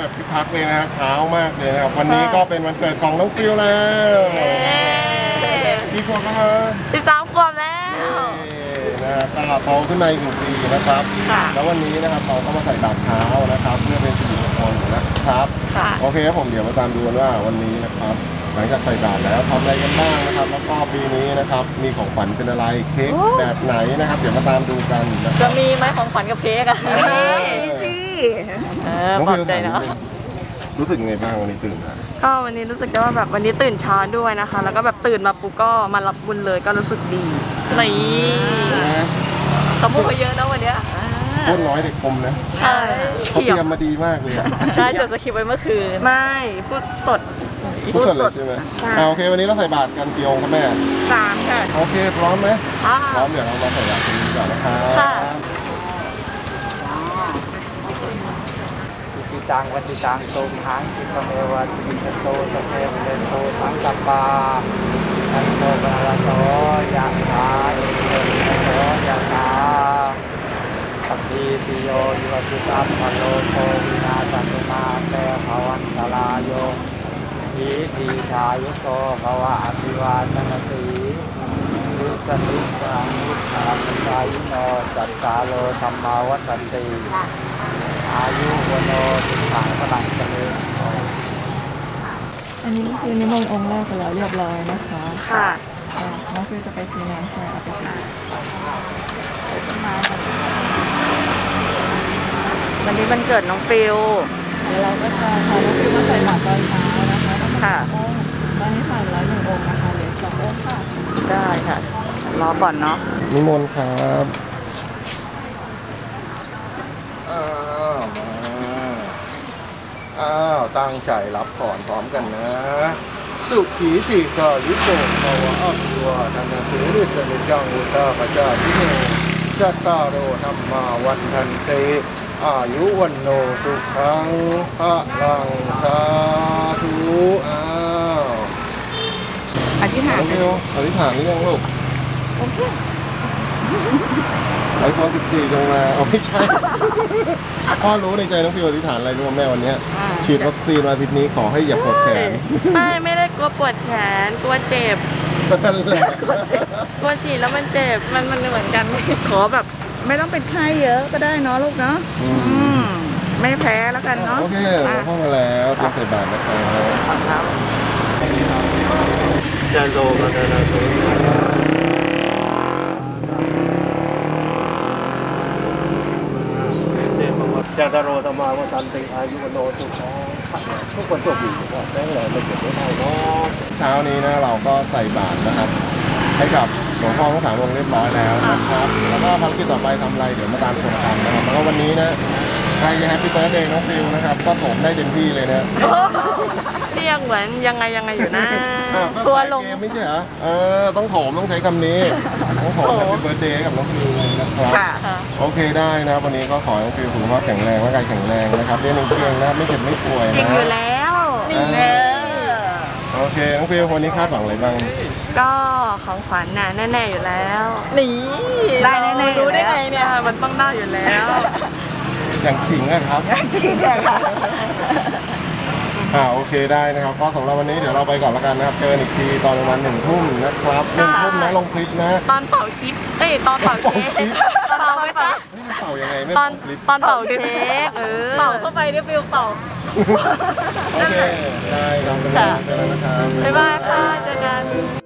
แบบคึกคักเลยนะเช้ามากเลยนะครับวันนี้ก็เป็นวันเกิดของน้องฟิลแล้วกี่ขวบแล้วครับ 13 ขวบแล้วก็โตขึ้นมาอีก1 ปีนะครับแล้ววันนี้นะครับเราก็มาใส่บาตรเช้านะครับเพื่อเป็นสิริมงคลนะครับโอเคครับผมเดี๋ยวมาตามดูกันว่าวันนี้นะครับหลังจากใส่บาตรแล้วทำอะไรกันบ้างนะครับแล้วก็ปีนี้นะครับมีของขวัญเป็นอะไรเค้กแบบไหนนะครับเดี๋ยวมาตามดูกันจะมีไหมของขวัญกับเค้กอะมีสิปลอบใจเนาะรู้สึกไงบ้างวันนี้ตื่นมาก็วันนี้รู้สึกว่าแบบวันนี้ตื่นช้าด้วยนะคะแล้วก็แบบตื่นมาปุ๊บก็มารับบุญเลยก็รู้สึกดีนี่เขาพูดเยอะนะวันเนี้ยพูดน้อยแต่คมนะใช่เขาเตรียมมาดีมากเลยใช่จดสคริปต์ไว้เมื่อคืนไม่พูดสดเลยใช่ไหมโอเควันนี้เราใส่บาตรกันกี่องค์ครับแม่ 3ค่ะโอเคพร้อมไหมพร้อมเดี๋ยวเรามาใส่บาตรกันดีกว่านะครับตังวัติตังโตทังกิปเมวัติปิโตสเทวเลโตทังกัปปาทันโตปะระโตยะถาอิโตโตยะถาสัพพิติโยวิวัติสัพพะโลโกวินาศตุมาเตภวันตรายโยทีทีชายุโกภวะอภิวาทนาสียุสติสังยุตตาปัญญายุโนจัตตาโลธัมมาวัฏติอายุวันโนสุขังพลังเจริญอันนี้คือนิมนต์องค์แรกไปแล้วเรียบร้อยนะคะค่ะน้องฟิวจะไปทีน้ำใช่เอาไปชิมวันนี้วันเกิดน้องฟิลเดี๋ยวเราก็จะพาน้องฟิวมาใส่บาตรตอนเช้านะคะค่ะตอนนี้ใส่แล้ว1 องค์นะคะเหลือ2 องค์ค่ะได้ค่ะรอก่อนเนาะนิมนต์ครับตั้งใจรับก่อนพร้อมกันนะสุขีสีกาลิโกภาวะอัพวาธนาสุริสนิจังอุตตาปจาทิโนจัตตารโอธรรมาวันทันเตอายุวันโนสุขังพระลังสาธุอธิษฐานอธิษฐานหรือยังลูกไอโฟน14ลงมาไม่ใช่พ่อรู้ในใจน้องฟิวอธิษฐานอะไรรู้ไหมแม่วันนี้ฉีดวัคซีนอาทิตย์นี้ขอให้อย่าปวดแขนไม่ได้กลัวปวดแขนกลัวเจ็บนั่นแหละกลัวฉีดแล้วมันเจ็บมันเหมือนกันขอแบบไม่ต้องเป็นไข้เยอะก็ได้เนาะลูกเนาะไม่แพ้แล้วกันเนาะโอเคเราเข้ามาแล้วเตรียมใส่บาตรนะครับจะโดนกันนะจาตโรธรรมาวันตันติอายุวันโนสุขังทุกคนโชคดีครับแม่แหล่ไม่เก็บไม่ได้เนาะเช้านี้นะเราก็ใส่บาตรนะครับให้กับหลวงพ่อทั้ง3 องค์เรียบร้อยแล้วนะครับแล้วก็ภารกิจต่อไปทำอะไรเดี๋ยวมาตามชมกันนะครับแล้วก็วันนี้นะใครจะแฮปปี้เบิร์ธเดย์น้องฟิวนะครับก็ถมได้เต็มที่เลยนะเรียกเหมือนยังไงอยู่นะทัวร์ลงไม่ใช่เหรอต้องโถมต้องใช้คำนี้ต้องโถมแฮปปี้เบิร์ธเดย์กับน้องฟิวเลยนะครับโอเคได้นะวันนี้ก็ขอให้น้องฟิวสุขภาพแข็งแรงร่างกายแข็งแรงนะครับเรียนเก่งนะไม่เจ็บไม่ป่วยนะเก่งอยู่แล้วโอเคน้องฟิววันนี้คาดหวังอะไรบ้างก็ของขวัญน่ะแน่ๆอยู่แล้วนี่ได้แน่ๆรู้ได้ไงเนี่ยมันต้องได้อยู่แล้วอย่างขิงนะครับขิงค่ะโอเคได้นะครับก็สำหรับวันนี้เดี๋ยวเราไปก่อนแล้วกันนะครับเจออีกทีตอนประมาณ1 ทุ่มนะครับ1 ทุ่มนะลงคลิปนะตอนเป่าคลิปตอนเป่าเค้กเป่าไม่ป่ะนี่เป่ายังไงไม่ตอนเป่าเค้กเป่าเข้าไปได้ฟิลเป่าโอเคได้ครับเป็นแล้วนะครับบ๊ายบายค่ะเจอกัน